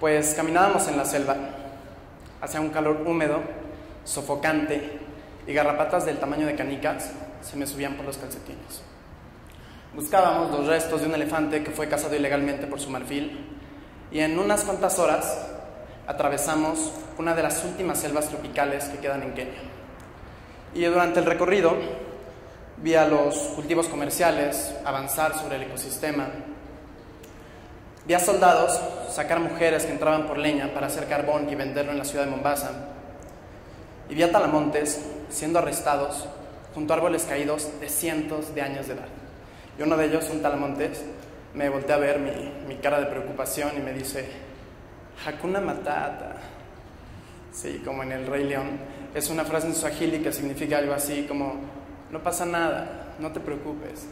Pues caminábamos en la selva, hacía un calor húmedo, sofocante, y garrapatas del tamaño de canicas se me subían por los calcetines. Buscábamos los restos de un elefante que fue cazado ilegalmente por su marfil, y en unas cuantas horas atravesamos una de las últimas selvas tropicales que quedan en Kenia. Y durante el recorrido vi a los cultivos comerciales avanzar sobre el ecosistema. Vi a soldados sacar mujeres que entraban por leña para hacer carbón y venderlo en la ciudad de Mombasa. Y vi a talamontes siendo arrestados junto a árboles caídos de cientos de años de edad. Y uno de ellos, un talamontes, me volteé a ver mi cara de preocupación y me dice: Hakuna Matata. Sí, como en El Rey León. Es una frase en suajili que significa algo así como: no pasa nada, no te preocupes.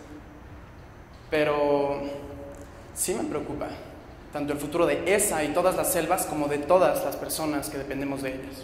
Pero sí me preocupa, tanto el futuro de esa y todas las selvas como de todas las personas que dependemos de ellas.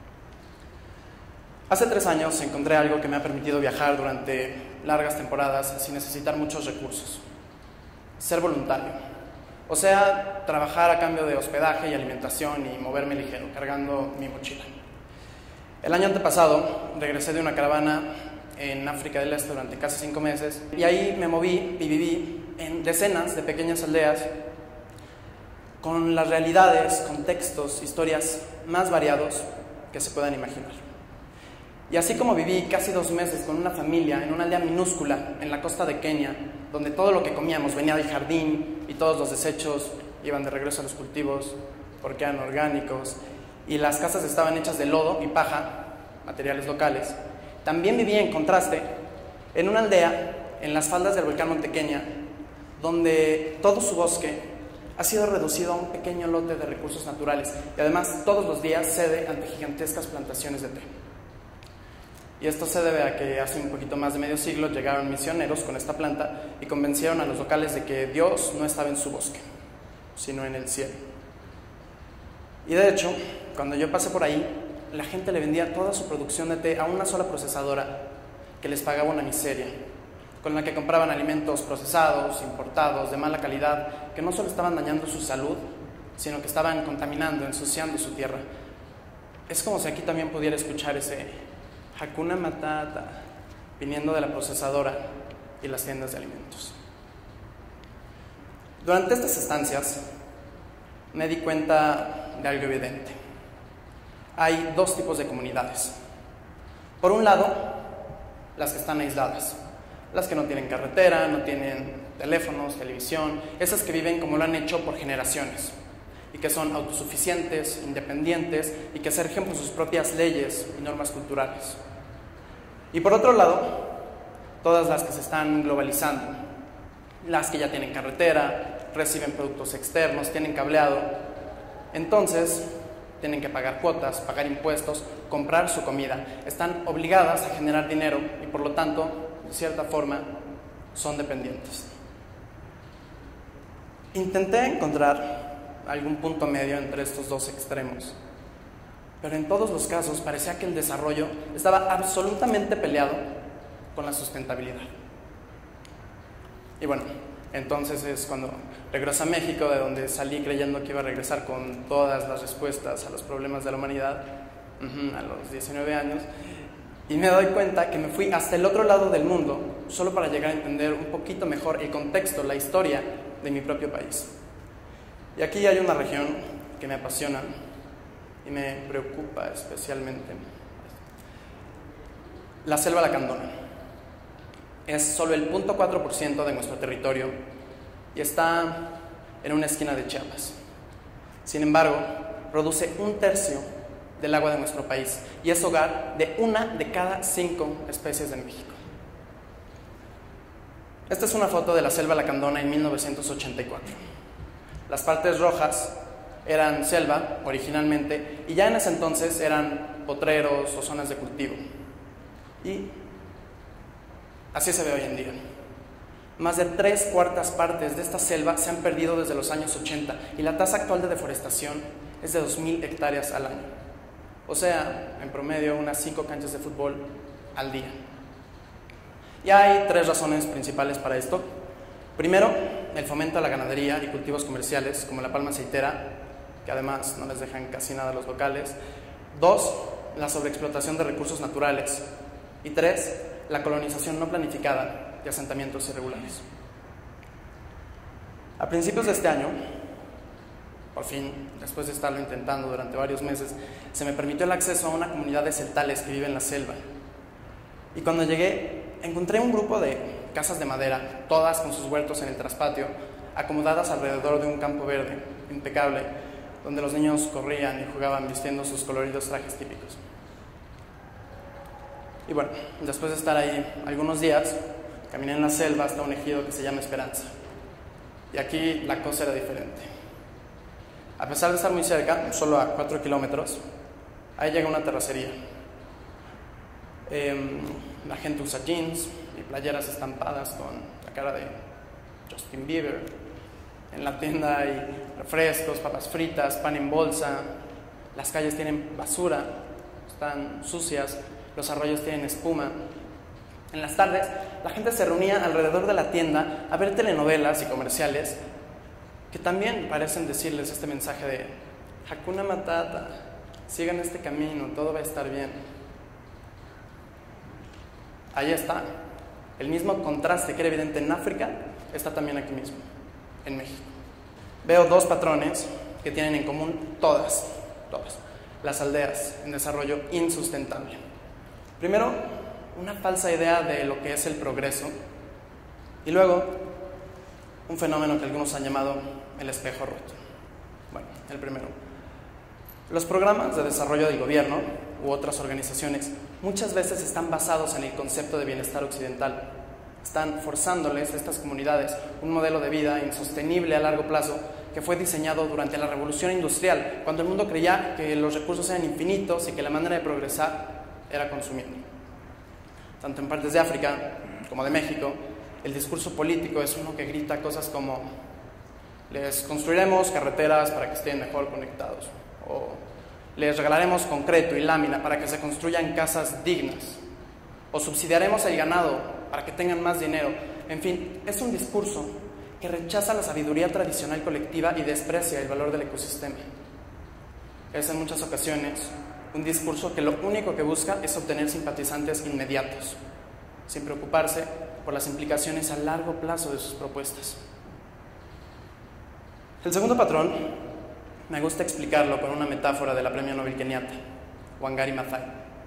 Hace 3 años encontré algo que me ha permitido viajar durante largas temporadas sin necesitar muchos recursos: ser voluntario. O sea, trabajar a cambio de hospedaje y alimentación y moverme ligero, cargando mi mochila. El año antepasado regresé de una caravana en África del Este durante casi 5 meses, y ahí me moví y viví en decenas de pequeñas aldeas con las realidades, contextos, historias más variados que se puedan imaginar. Y así como viví casi 2 meses con una familia en una aldea minúscula en la costa de Kenia, donde todo lo que comíamos venía del jardín y todos los desechos iban de regreso a los cultivos porque eran orgánicos, y las casas estaban hechas de lodo y paja, materiales locales, también viví en contraste en una aldea en las faldas del volcán Monte Kenia, donde todo su bosque ha sido reducido a un pequeño lote de recursos naturales, y además todos los días cede ante gigantescas plantaciones de té. Y esto se debe a que hace un poquito más de medio siglo llegaron misioneros con esta planta y convencieron a los locales de que Dios no estaba en su bosque, sino en el cielo. Y de hecho, cuando yo pasé por ahí, la gente le vendía toda su producción de té a una sola procesadora que les pagaba una miseria, con la que compraban alimentos procesados, importados, de mala calidad, que no solo estaban dañando su salud, sino que estaban contaminando, ensuciando su tierra. Es como si aquí también pudiera escuchar ese Hakuna Matata viniendo de la procesadora y las tiendas de alimentos. Durante estas estancias me di cuenta de algo evidente. Hay 2 tipos de comunidades. Por un lado, las que están aisladas, las que no tienen carretera, no tienen teléfonos, televisión, esas que viven como lo han hecho por generaciones y que son autosuficientes, independientes y que se rigen por sus propias leyes y normas culturales. Y por otro lado, todas las que se están globalizando, las que ya tienen carretera, reciben productos externos, tienen cableado. Entonces tienen que pagar cuotas, pagar impuestos, comprar su comida, están obligadas a generar dinero y por lo tanto, de cierta forma, son dependientes. Intenté encontrar algún punto medio entre estos 2 extremos, pero en todos los casos parecía que el desarrollo estaba absolutamente peleado con la sustentabilidad. Y bueno, entonces es cuando regreso a México, de donde salí creyendo que iba a regresar con todas las respuestas a los problemas de la humanidad, a los 19 años, y me doy cuenta que me fui hasta el otro lado del mundo solo para llegar a entender un poquito mejor el contexto, la historia de mi propio país. Y aquí hay una región que me apasiona y me preocupa especialmente: la selva lacandona. Es solo el 0.4% de nuestro territorio y está en una esquina de Chiapas. Sin embargo, produce 1/3 del agua de nuestro país y es hogar de 1 de cada 5 especies de México. Esta es una foto de la selva lacandona en 1984. Las partes rojas eran selva originalmente y ya en ese entonces eran potreros o zonas de cultivo. Y así se ve hoy en día. Más de 3/4 partes de esta selva se han perdido desde los años 80 y la tasa actual de deforestación es de 2.000 hectáreas al año. O sea, en promedio, unas 5 canchas de fútbol al día. Y hay 3 razones principales para esto. Primero, el fomento a la ganadería y cultivos comerciales, como la palma aceitera, que además no les dejan casi nada a los locales. 2, la sobreexplotación de recursos naturales. Y 3, la colonización no planificada de asentamientos irregulares. A principios de este año, por fin, después de estarlo intentando durante varios meses, se me permitió el acceso a una comunidad de celtales que vive en la selva. Y cuando llegué, encontré un grupo de casas de madera, todas con sus huertos en el traspatio, acomodadas alrededor de un campo verde, impecable, donde los niños corrían y jugaban vistiendo sus coloridos trajes típicos. Y bueno, después de estar ahí algunos días, caminé en la selva hasta un ejido que se llama Esperanza. Y aquí la cosa era diferente. A pesar de estar muy cerca, solo a 4 kilómetros, ahí llega una terracería. La gente usa jeans y playeras estampadas con la cara de Justin Bieber. En la tienda hay refrescos, papas fritas, pan en bolsa. Las calles tienen basura, están sucias, los arroyos tienen espuma. En las tardes, la gente se reunía alrededor de la tienda a ver telenovelas y comerciales que también parecen decirles este mensaje de Hakuna Matata, sigan este camino, todo va a estar bien. Ahí está. El mismo contraste que era evidente en África está también aquí mismo, en México. Veo 2 patrones que tienen en común todas las aldeas en desarrollo insustentable. Primero, una falsa idea de lo que es el progreso, y luego un fenómeno que algunos han llamado el espejo roto. Bueno, el primero. Los programas de desarrollo del gobierno u otras organizaciones muchas veces están basados en el concepto de bienestar occidental. Están forzándoles a estas comunidades un modelo de vida insostenible a largo plazo que fue diseñado durante la revolución industrial, cuando el mundo creía que los recursos eran infinitos y que la manera de progresar era consumiendo. Tanto en partes de África como de México, el discurso político es uno que grita cosas como les construiremos carreteras para que estén mejor conectados, o les regalaremos concreto y lámina para que se construyan casas dignas, o subsidiaremos el ganado para que tengan más dinero. En fin, es un discurso que rechaza la sabiduría tradicional colectiva y desprecia el valor del ecosistema. Es en muchas ocasiones un discurso que lo único que busca es obtener simpatizantes inmediatos, sin preocuparse por las implicaciones a largo plazo de sus propuestas. El segundo patrón me gusta explicarlo con una metáfora de la premio Nobel keniata, Wangari Maathai.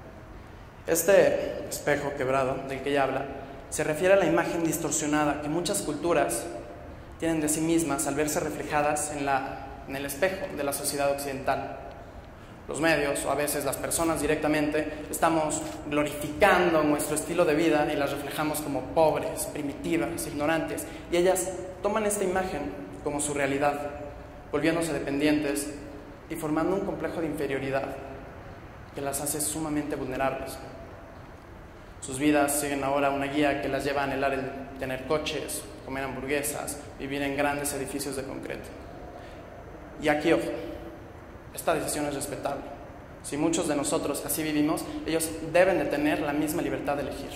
Este espejo quebrado del que ella habla se refiere a la imagen distorsionada que muchas culturas tienen de sí mismas al verse reflejadas en el espejo de la sociedad occidental. Los medios, o a veces las personas directamente, estamos glorificando nuestro estilo de vida y las reflejamos como pobres, primitivas, ignorantes, y ellas toman esta imagen como su realidad, volviéndose dependientes y formando un complejo de inferioridad que las hace sumamente vulnerables. Sus vidas siguen ahora una guía que las lleva a anhelar el tener coches, comer hamburguesas, vivir en grandes edificios de concreto. Y aquí, ojo, esta decisión es respetable. Si muchos de nosotros así vivimos, ellos deben de tener la misma libertad de elegir.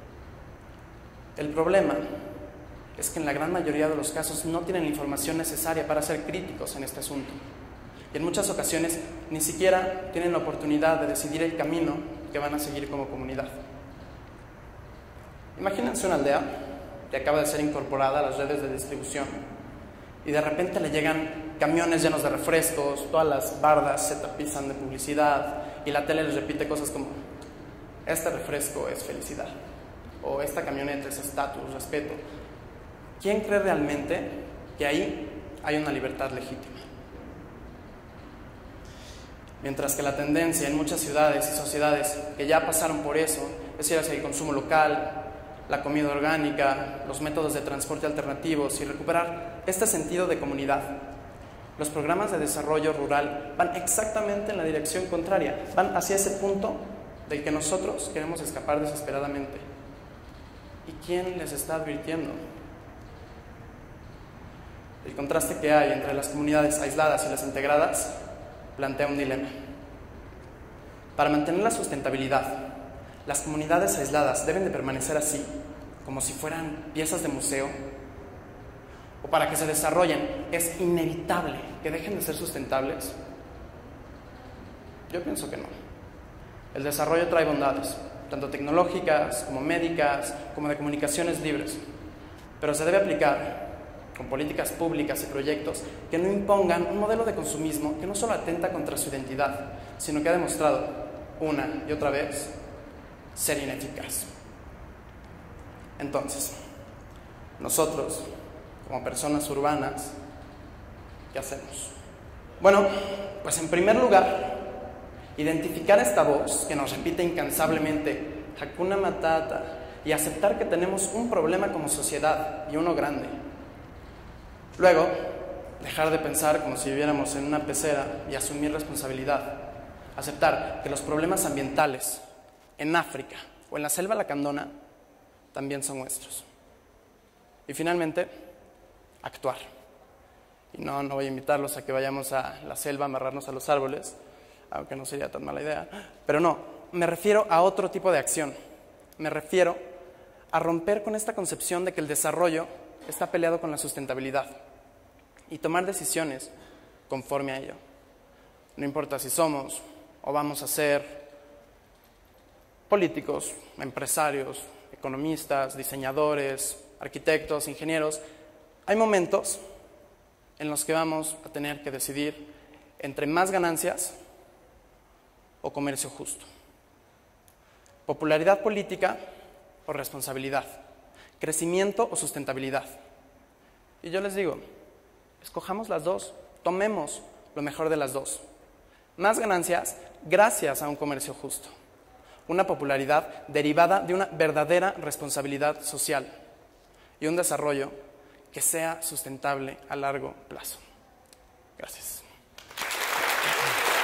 El problema es que en la gran mayoría de los casos no tienen la información necesaria para ser críticos en este asunto. Y en muchas ocasiones ni siquiera tienen la oportunidad de decidir el camino que van a seguir como comunidad. Imagínense una aldea que acaba de ser incorporada a las redes de distribución y de repente le llegan camiones llenos de refrescos, todas las bardas se tapizan de publicidad y la tele les repite cosas como este refresco es felicidad o esta camioneta es estatus, respeto. ¿Quién cree realmente que ahí hay una libertad legítima? Mientras que la tendencia en muchas ciudades y sociedades que ya pasaron por eso es ir hacia el consumo local, la comida orgánica, los métodos de transporte alternativos y recuperar este sentido de comunidad. Los programas de desarrollo rural van exactamente en la dirección contraria, van hacia ese punto del que nosotros queremos escapar desesperadamente. ¿Y quién les está advirtiendo? El contraste que hay entre las comunidades aisladas y las integradas plantea un dilema. Para mantener la sustentabilidad, las comunidades aisladas deben de permanecer así, como si fueran piezas de museo, o para que se desarrollen, es inevitable que dejen de ser sustentables? Yo pienso que no. El desarrollo trae bondades, tanto tecnológicas como médicas, como de comunicaciones libres, pero se debe aplicar con políticas públicas y proyectos que no impongan un modelo de consumismo que no solo atenta contra su identidad, sino que ha demostrado una y otra vez ser ineficaz. Entonces, nosotros, como personas urbanas, ¿qué hacemos? Bueno, pues en primer lugar, identificar esta voz que nos repite incansablemente Hakuna Matata y aceptar que tenemos un problema como sociedad y uno grande. Luego, dejar de pensar como si viviéramos en una pecera y asumir responsabilidad. Aceptar que los problemas ambientales en África o en la selva lacandona también son nuestros. Y finalmente, actuar. Y no voy a invitarlos a que vayamos a la selva a amarrarnos a los árboles, aunque no sería tan mala idea, pero no, me refiero a otro tipo de acción. Me refiero a romper con esta concepción de que el desarrollo está peleado con la sustentabilidad y tomar decisiones conforme a ello. No importa si somos o vamos a ser políticos, empresarios, economistas, diseñadores, arquitectos, ingenieros, hay momentos en los que vamos a tener que decidir entre más ganancias o comercio justo. Popularidad política o responsabilidad. Crecimiento o sustentabilidad. Y yo les digo, escojamos las dos, tomemos lo mejor de las dos. Más ganancias gracias a un comercio justo. Una popularidad derivada de una verdadera responsabilidad social. Y un desarrollo que sea sustentable a largo plazo. Gracias.